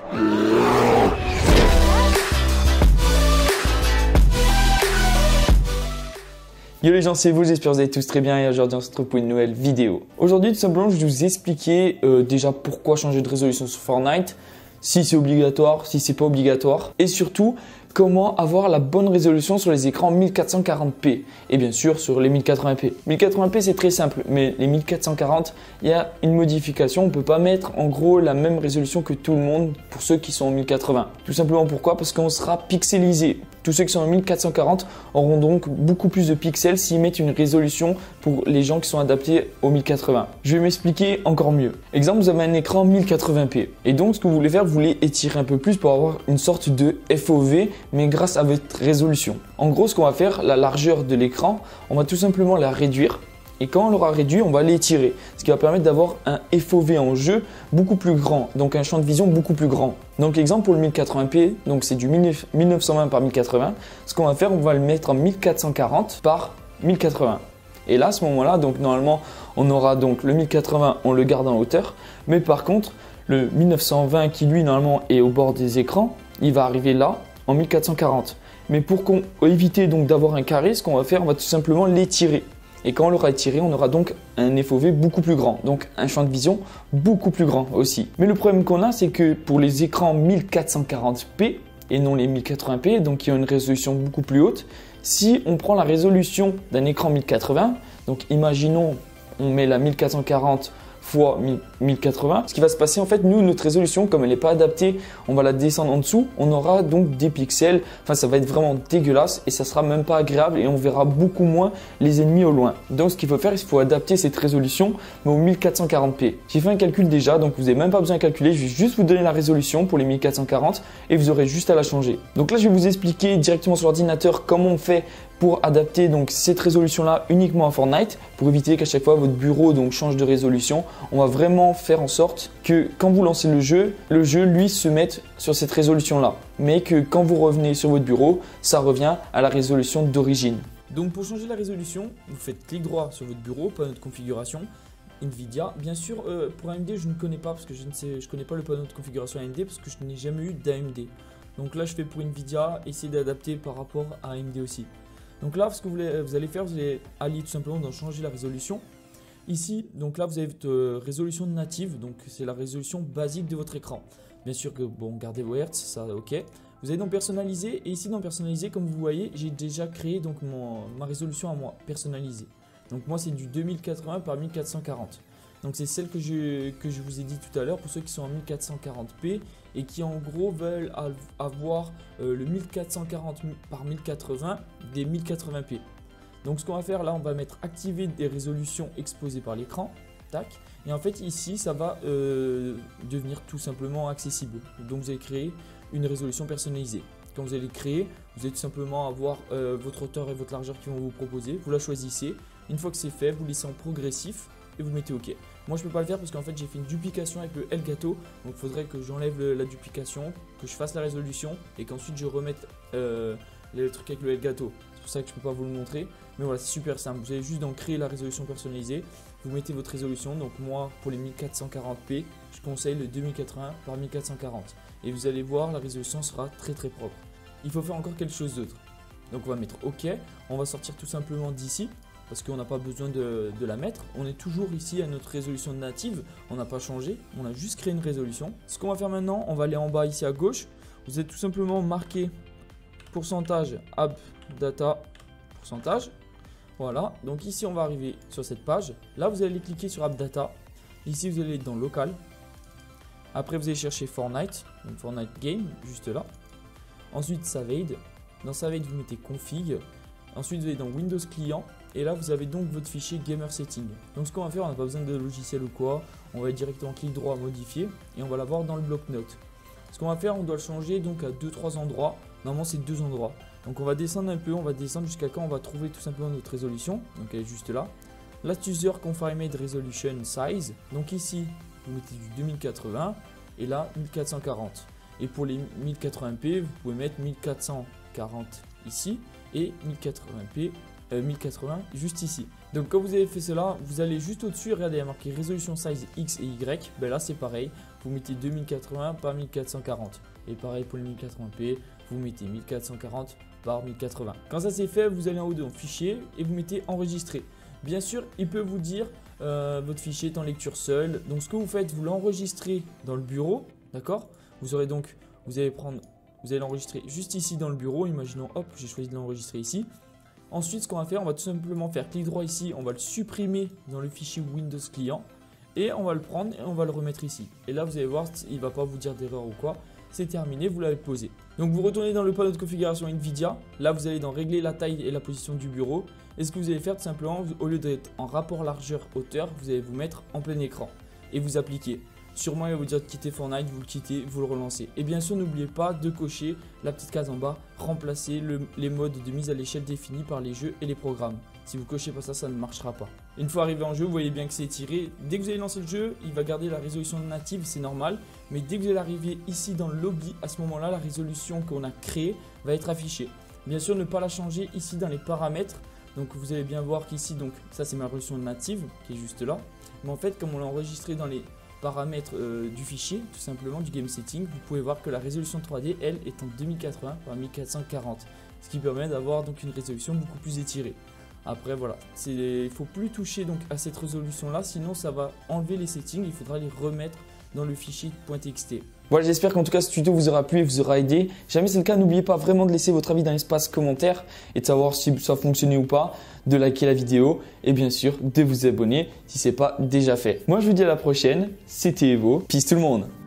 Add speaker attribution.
Speaker 1: Yo les gens, c'est vous, j'espère que vous allez tous très bien et aujourd'hui on se retrouve pour une nouvelle vidéo. Aujourd'hui tout simplement je vais vous expliquer déjà pourquoi changer de résolution sur Fortnite, si c'est obligatoire, si c'est pas obligatoire et surtout comment avoir la bonne résolution sur les écrans 1440p et bien sûr sur les 1080p. 1080p c'est très simple mais les 1440 il y a une modification, on ne peut pas mettre en gros la même résolution que tout le monde pour ceux qui sont en 1080. Tout simplement pourquoi? Parce qu'on sera pixelisé. Tous ceux qui sont en 1440 auront donc beaucoup plus de pixels s'ils mettent une résolution pour les gens qui sont adaptés au 1080. Je vais m'expliquer encore mieux. Exemple, vous avez un écran 1080p et donc ce que vous voulez faire, vous voulez étirer un peu plus pour avoir une sorte de FOV mais grâce à votre résolution. En gros, ce qu'on va faire, la largeur de l'écran, on va tout simplement la réduire. Et quand on l'aura réduit, on va l'étirer, ce qui va permettre d'avoir un FOV en jeu beaucoup plus grand, donc un champ de vision beaucoup plus grand. Donc l'exemple pour le 1080p, donc c'est du 1920 par 1080. Ce qu'on va faire, on va le mettre en 1440 par 1080. Et là, à ce moment-là, donc normalement, on aura donc le 1080, on le garde en hauteur, mais par contre, le 1920 qui lui normalement est au bord des écrans, il va arriver là en 1440. Mais pour éviter donc d'avoir un carré, ce qu'on va faire, on va tout simplement l'étirer. Et quand on l'aura étiré, on aura donc un FOV beaucoup plus grand, donc un champ de vision beaucoup plus grand aussi. Mais le problème qu'on a, c'est que pour les écrans 1440p et non les 1080p, donc qui ont une résolution beaucoup plus haute, si on prend la résolution d'un écran 1080, donc imaginons on met la 1440 fois 1080, ce qui va se passer en fait, nous notre résolution comme elle n'est pas adaptée, on va la descendre en dessous, on aura donc des pixels, enfin ça va être vraiment dégueulasse et ça sera même pas agréable et on verra beaucoup moins les ennemis au loin. Donc ce qu'il faut faire, il faut adapter cette résolution mais au 1440p. J'ai fait un calcul déjà, donc vous n'avez même pas besoin de calculer, je vais juste vous donner la résolution pour les 1440 et vous aurez juste à la changer. Donc là je vais vous expliquer directement sur l'ordinateur comment on fait pour adapter donc cette résolution là uniquement à Fortnite pour éviter qu'à chaque fois votre bureau donc change de résolution. On va vraiment faire en sorte que quand vous lancez le jeu lui se mette sur cette résolution là, mais que quand vous revenez sur votre bureau, ça revient à la résolution d'origine. Donc pour changer la résolution, vous faites clic droit sur votre bureau, panneau de configuration, Nvidia. Bien sûr, pour AMD, je ne connais pas parce que je connais pas le panneau de configuration AMD parce que je n'ai jamais eu d'AMD. Donc là, je fais pour Nvidia, essayer d'adapter par rapport à AMD aussi. Donc là, ce que vous allez faire, vous allez aller tout simplement dans changer la résolution. Ici, donc là, vous avez votre résolution native, donc c'est la résolution basique de votre écran. Bien sûr que, bon, gardez vos hertz, ça, ok. Vous allez dans personnaliser et ici dans personnaliser, comme vous voyez, j'ai déjà créé donc ma résolution à moi, personnalisée. Donc moi, c'est du 2080 par 1440. Donc c'est celle que je vous ai dit tout à l'heure pour ceux qui sont en 1440p et qui en gros veulent avoir le 1440 par 1080 des 1080p. Donc ce qu'on va faire là, on va mettre activer des résolutions exposées par l'écran. Tac. Et en fait ici, ça va devenir tout simplement accessible. Donc vous allez créer une résolution personnalisée. Quand vous allez créer, vous allez tout simplement avoir votre hauteur et votre largeur qui vont vous proposer. Vous la choisissez. Une fois que c'est fait, vous laissez en progressif et vous mettez OK. Moi je peux pas le faire parce qu'en fait j'ai fait une duplication avec le Elgato, donc il faudrait que j'enlève la duplication, que je fasse la résolution et qu'ensuite je remette le truc avec le Elgato. C'est pour ça que je peux pas vous le montrer, mais voilà, c'est super simple. Vous avez juste dans créer la résolution personnalisée, vous mettez votre résolution. Donc moi pour les 1440p, je conseille le 2080 par 1440 et vous allez voir, la résolution sera très propre. Il faut faire encore quelque chose d'autre. Donc on va mettre OK, on va sortir tout simplement d'ici. Parce qu'on n'a pas besoin de la mettre. On est toujours ici à notre résolution native, on n'a pas changé, on a juste créé une résolution. Ce qu'on va faire maintenant, on va aller en bas ici à gauche. Vous allez tout simplement marquer pourcentage app data pourcentage. Voilà, donc ici on va arriver sur cette page. Là vous allez cliquer sur app data. Ici vous allez être dans local. Après vous allez chercher Fortnite, donc Fortnite Game, juste là. Ensuite Savade. Dans Savade vous mettez config. Ensuite vous allez dans Windows Client. Et là, vous avez donc votre fichier Gamer Setting. Donc, ce qu'on va faire, on n'a pas besoin de logiciel ou quoi. On va directement clic droit modifier et on va l'avoir dans le bloc-notes. Ce qu'on va faire, on doit le changer donc à 2-3 endroits. Normalement, c'est 2 endroits. Donc, on va descendre un peu. On va descendre jusqu'à quand on va trouver tout simplement notre résolution. Donc, elle est juste là. Last User Confirmed Resolution Size. Donc, ici, vous mettez du 2080 et là, 1440. Et pour les 1080p, vous pouvez mettre 1440 ici et 1080p 1080 juste ici. Donc quand vous avez fait cela, vous allez juste au-dessus, regardez, il y a marqué résolution size X et Y. Ben là c'est pareil, vous mettez 2080 par 1440. Et pareil pour le 1080p, vous mettez 1440 par 1080. Quand ça c'est fait, vous allez en haut dans fichier et vous mettez enregistrer. Bien sûr, il peut vous dire votre fichier est en lecture seule. Donc ce que vous faites, vous l'enregistrez dans le bureau, d'accord? Vous allez l'enregistrer juste ici dans le bureau. Imaginons, hop, j'ai choisi de l'enregistrer ici. Ensuite, ce qu'on va faire, on va tout simplement faire clic droit ici, on va le supprimer dans le fichier Windows client et on va le prendre et on va le remettre ici. Et là, vous allez voir, il ne va pas vous dire d'erreur ou quoi. C'est terminé, vous l'avez posé. Donc vous retournez dans le panneau de configuration NVIDIA. Là, vous allez dans régler la taille et la position du bureau. Et ce que vous allez faire tout simplement, au lieu d'être en rapport largeur-hauteur, vous allez vous mettre en plein écran et vous appliquez. Sûrement, il va vous dire de quitter Fortnite, vous le quittez, vous le relancez. Et bien sûr, n'oubliez pas de cocher la petite case en bas, remplacer les modes de mise à l'échelle définis par les jeux et les programmes. Si vous cochez pas ça, ça ne marchera pas. Une fois arrivé en jeu, vous voyez bien que c'est tiré. Dès que vous allez lancer le jeu, il va garder la résolution native, c'est normal. Mais dès que vous allez arriver ici dans le lobby, à ce moment-là, la résolution qu'on a créée va être affichée. Bien sûr, ne pas la changer ici dans les paramètres. Donc vous allez bien voir qu'ici, donc ça c'est ma résolution native qui est juste là. Mais en fait, comme on l'a enregistré dans les paramètres du fichier, tout simplement du game setting, vous pouvez voir que la résolution 3D, elle, est en 2080 par 1440. Ce qui permet d'avoir donc une résolution beaucoup plus étirée. Après voilà, il ne faut plus toucher donc à cette résolution là, sinon ça va enlever les settings, il faudra les remettre dans le fichier .txt. Voilà, j'espère qu'en tout cas ce tuto vous aura plu et vous aura aidé. Si jamais c'est le cas, n'oubliez pas vraiment de laisser votre avis dans l'espace commentaire et de savoir si ça a fonctionné ou pas, de liker la vidéo et bien sûr de vous abonner si ce n'est pas déjà fait. Moi je vous dis à la prochaine, c'était Evo, peace tout le monde.